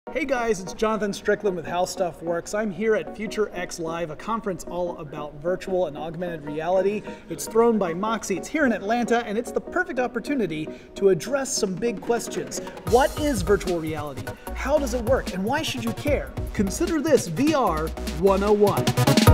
Hey guys, it's Jonathan Strickland with HowStuffWorks. I'm here at Future X Live, a conference all about virtual and augmented reality. It's thrown by Moxie, it's here in Atlanta, and it's the perfect opportunity to address some big questions. What is virtual reality? How does it work? And why should you care? Consider this VR 101.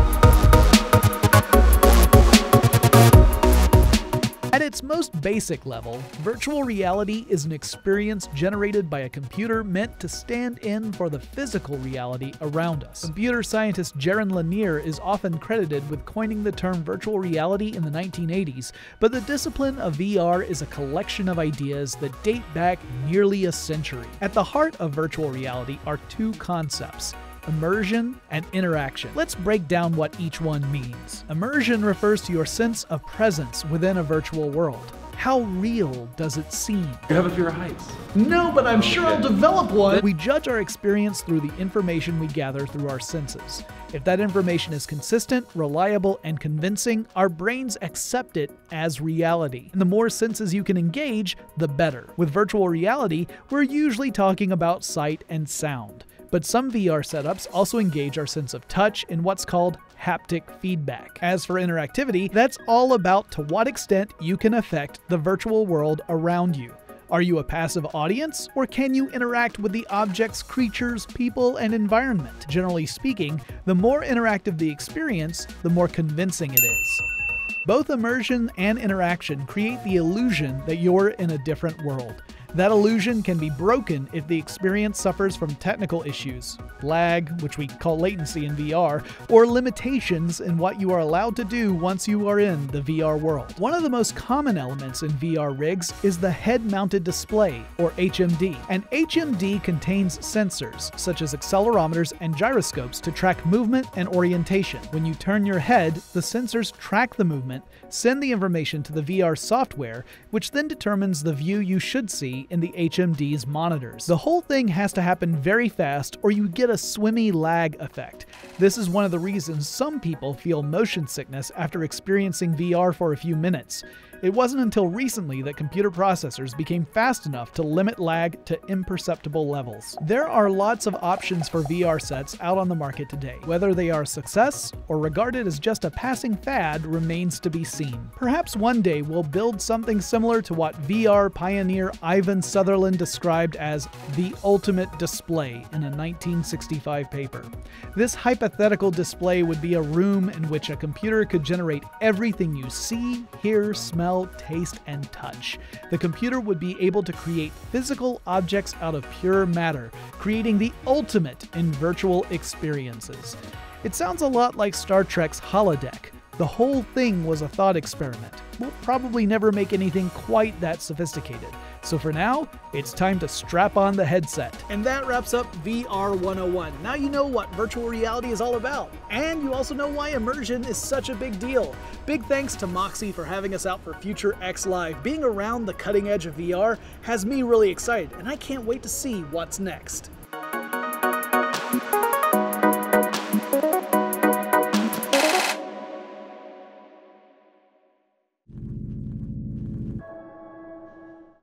At its most basic level, virtual reality is an experience generated by a computer meant to stand in for the physical reality around us. Computer scientist Jaron Lanier is often credited with coining the term virtual reality in the 1980s, but the discipline of VR is a collection of ideas that date back nearly a century. At the heart of virtual reality are two concepts: immersion and interaction. Let's break down what each one means. Immersion refers to your sense of presence within a virtual world. How real does it seem? You have a fear of heights? No, but I'm sure I'll develop one. We judge our experience through the information we gather through our senses. If that information is consistent, reliable, and convincing, our brains accept it as reality. And the more senses you can engage, the better. With virtual reality, we're usually talking about sight and sound. But some VR setups also engage our sense of touch in what's called haptic feedback. As for interactivity, that's all about to what extent you can affect the virtual world around you. Are you a passive audience, or can you interact with the objects, creatures, people, and environment? Generally speaking, the more interactive the experience, the more convincing it is. Both immersion and interaction create the illusion that you're in a different world. That illusion can be broken if the experience suffers from technical issues, lag, which we call latency in VR, or limitations in what you are allowed to do once you are in the VR world. One of the most common elements in VR rigs is the head-mounted display, or HMD. An HMD contains sensors, such as accelerometers and gyroscopes, to track movement and orientation. When you turn your head, the sensors track the movement, send the information to the VR software, which then determines the view you should see in the HMD's monitors. The whole thing has to happen very fast, or you get a swimmy lag effect. This is one of the reasons some people feel motion sickness after experiencing VR for a few minutes. It wasn't until recently that computer processors became fast enough to limit lag to imperceptible levels. There are lots of options for VR sets out on the market today. Whether they are a success or regarded as just a passing fad remains to be seen. Perhaps one day we'll build something similar to what VR pioneer Ivan Sutherland described as the ultimate display in a 1965 paper. This hypothetical display would be a room in which a computer could generate everything you see, hear, smell, taste, and touch. The computer would be able to create physical objects out of pure matter, creating the ultimate in virtual experiences. It sounds a lot like Star Trek's holodeck. The whole thing was a thought experiment. We'll probably never make anything quite that sophisticated. So for now, it's time to strap on the headset. And that wraps up VR 101. Now you know what virtual reality is all about. And you also know why immersion is such a big deal. Big thanks to Moxie for having us out for Future X Live. Being around the cutting edge of VR has me really excited, and I can't wait to see what's next.